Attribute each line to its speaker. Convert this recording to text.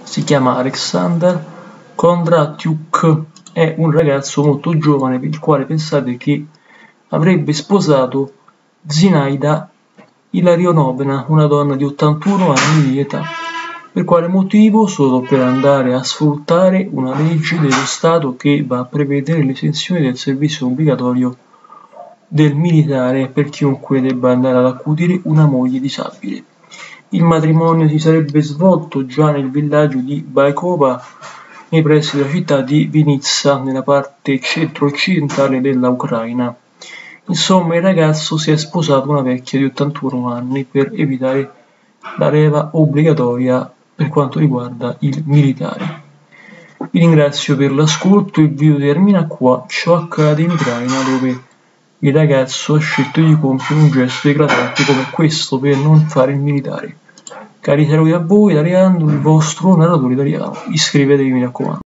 Speaker 1: Si chiama Aleksandr Kondrat'yuk, è un ragazzo molto giovane per il quale pensate che avrebbe sposato Zinaida Ilarionovna, una donna di 81 anni di età. Per quale motivo? Solo per andare a sfruttare una legge dello Stato che va a prevedere l'esenzione del servizio obbligatorio del militare per chiunque debba andare ad accudire una moglie disabile. Il matrimonio si sarebbe svolto già nel villaggio di Baikova, nei pressi della città di Vinitsa, nella parte centro-occidentale della Ucraina. Insomma, il ragazzo si è sposato una vecchia di 81 anni per evitare la leva obbligatoria per quanto riguarda il militare. Vi ringrazio per l'ascolto, il video termina qua. Ciò accade in Ucraina, dove il ragazzo ha scelto di compiere un gesto eclatante come questo per non fare il militare. Cari saluti a voi da Leandro, il vostro narratore italiano. Iscrivetevi, mi raccomando.